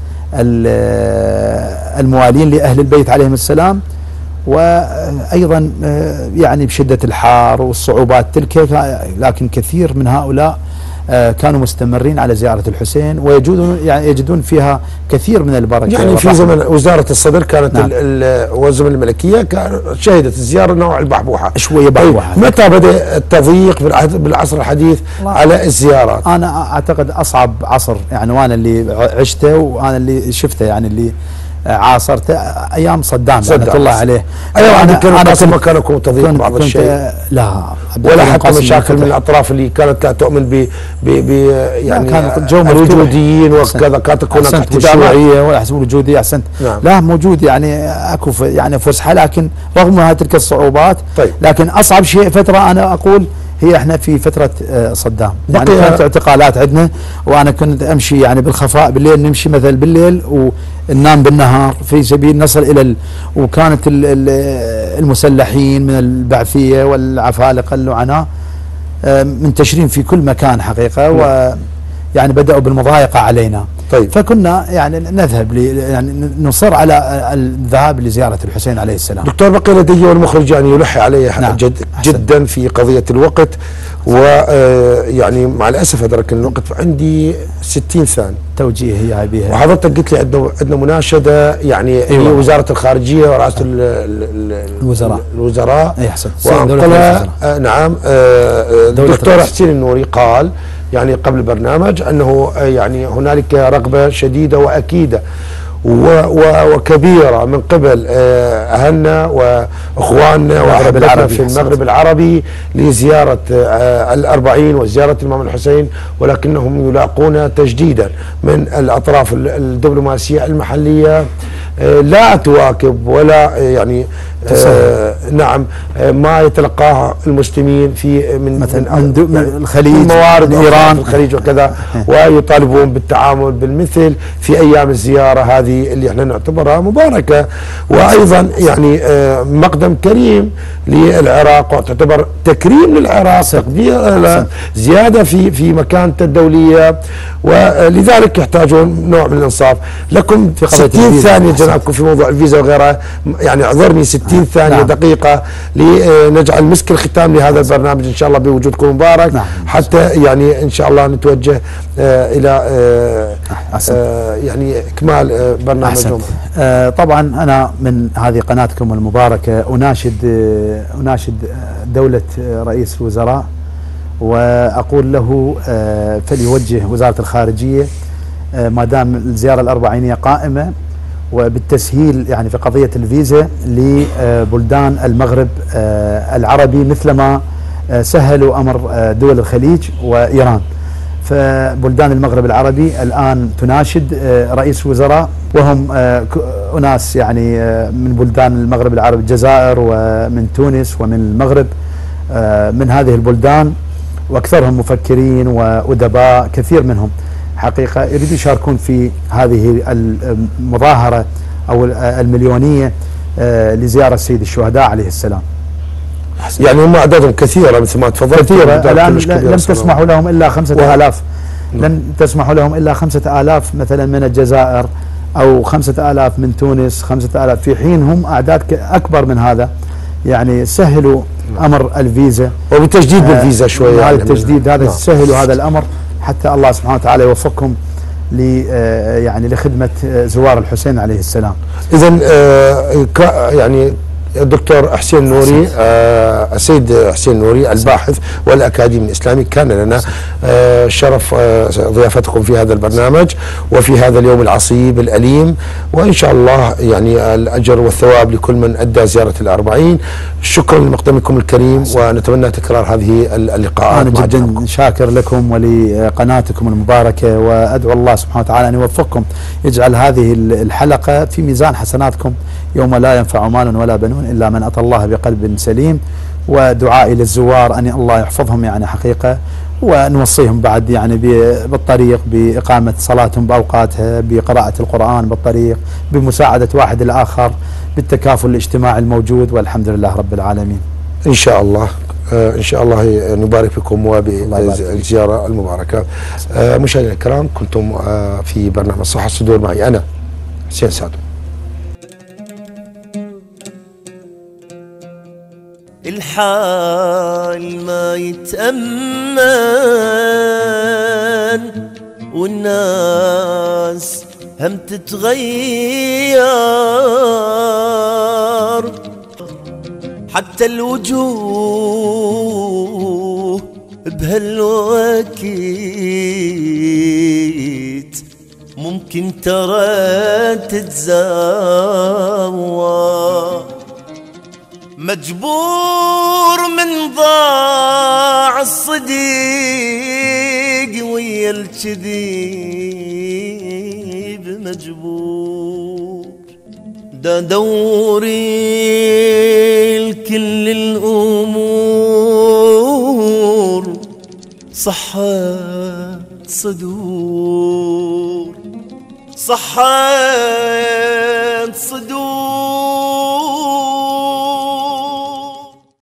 الموالين لأهل البيت عليهم السلام، وأيضا يعني بشدة الحار والصعوبات تلك لكن كثير من هؤلاء كانوا مستمرين على زيارة الحسين ويجدون فيها كثير من البركة. يعني في زمن وزارة الصدر كانت نعم. وزمن الملكية شهدت الزيارة نوع البحبوحة شوية بحبوحة. متى بدأ التضييق بالعصر الحديث على الزيارات؟ أنا أعتقد أصعب عصر يعني وأنا اللي عشته وأنا اللي شفته يعني اللي عاصرته ايام صدام رحمه الله عليه. ايوه انا ما كان لكم تضييق بعض الشيء؟ لا ولا حتى مشاكل من الاطراف اللي كانت لا تؤمن ب يعني كان جو الوجوديين وكذا، كانت هناك احتجاجيه ولا حسب الوجوديه احسنت نعم. لا موجود يعني اكو يعني فسحه لكن رغم تلك الصعوبات طيب. لكن اصعب شيء فتره انا اقول هي احنا في فترة صدام يعني كانت اعتقالات عندنا وانا كنت امشي يعني بالخفاء بالليل، نمشي مثلا بالليل وننام بالنهار في سبيل نصل الى وكانت المسلحين من البعثية والعفالقة اللعناء منتشرين في كل مكان حقيقة ويعني بدأوا بالمضايقة علينا طيب. فكنا يعني نذهب يعني نصر على الذهاب لزيارة الحسين عليه السلام. دكتور بقي لدي والمخرج يعني يلح علي نعم. جدا في قضية الوقت ويعني مع الأسف أدرك الوقت عندي 60 ثانية توجيه هي بها وحضرتك قلت لي عندنا مناشدة يعني أيوة. هي وزارة الخارجية ورئاسة الوزراء اي احسن نعم الدكتور حسين النوري قال يعني قبل البرنامج أنه يعني هنالك رغبة شديدة وأكيدة وكبيرة من قبل أهلنا وأخواننا وأحبابنا في المغرب العربي لزيارة الأربعين وزيارة الإمام الحسين، ولكنهم يلاقون تجديدا من الأطراف الدبلوماسية المحلية لا تواكب ولا يعني نعم ما يتلقاه المسلمين في من مثلا من الخليج موارد ايران الخليج وكذا ويطالبون بالتعامل بالمثل في ايام الزياره هذه اللي احنا نعتبرها مباركه وايضا يعني مقدم كريم للعراق وتعتبر تكريم للعراق تقدير زياده في مكانته الدوليه ولذلك يحتاجون نوع من الانصاف. لكم في 60 ثانيه جنابكم في موضوع الفيزا وغيرها يعني اعذرني 60 ثانية نعم. دقيقة لنجعل مسك الختام لهذا البرنامج إن شاء الله بوجودكم مبارك نعم. حتى يعني إن شاء الله نتوجه إلى يعني إكمال برنامجهم. طبعا أنا من هذه قناتكم المباركة أناشد دولة رئيس الوزراء وأقول له فليوجه وزارة الخارجية ما دام الزيارة الأربعينية قائمة وبالتسهيل يعني في قضية الفيزا لبلدان المغرب العربي مثلما سهلوا أمر دول الخليج وإيران. فبلدان المغرب العربي الآن تناشد رئيس الوزراء وهم أناس يعني من بلدان المغرب العربي الجزائر ومن تونس ومن المغرب من هذه البلدان وأكثرهم مفكرين وأدباء كثير منهم حقيقة يريدوا يشاركون في هذه المظاهرة أو المليونية لزيارة سيد الشهداء عليه السلام. يعني هم أعدادهم كثيرة مثل ما تفضلت كثيرة الآن لم تسمحوا لهم إلا 5000 لن تسمحوا لهم إلا 5000 مثلا من الجزائر أو 5000 من تونس 5000 في حين هم أعداد أكبر من هذا. يعني سهلوا أمر الفيزا وبتجديد بالفيزا شوية هذا التجديد هذا سهلوا هذا الأمر حتى الله سبحانه وتعالى يوفقكم يعني لخدمة زوار الحسين عليه السلام. إذن يعني الدكتور حسين نوري، السيد حسين نوري الباحث والأكاديمي الإسلامي، كان لنا شرف ضيافتكم في هذا البرنامج وفي هذا اليوم العصيب الأليم، وإن شاء الله يعني الأجر والثواب لكل من أدى زيارة الأربعين. شكرا لمقدمكم الكريم، ونتمنى تكرار هذه اللقاءات. أنا جدا شاكر لكم ولقناتكم المباركة، وأدعو الله سبحانه وتعالى أن يوفقكم، يجعل هذه الحلقة في ميزان حسناتكم يوم لا ينفع مال ولا بنون إلا من أتى الله بقلب سليم. ودعائي للزوار أن الله يحفظهم يعني حقيقة، ونوصيهم بعد يعني بالطريق بإقامة صلاتهم بأوقاتها، بقراءة القرآن بالطريق، بمساعدة واحد الآخر، بالتكافل الاجتماعي الموجود، والحمد لله رب العالمين. إن شاء الله إن شاء الله نبارك بكم وبالزيارة المباركة. مشاهدينا الكرام، كنتم في برنامج صحة الصدور معي أنا حسين سعدو. الحال ما يتأمن والناس هم تتغير، حتى الوجوه بهالوقت ممكن ترى تتزاور، مجبور من ضاع الصديق ويا الكذيب مجبور، دا دوري لكل الأمور صحة صدور، صحة صدور.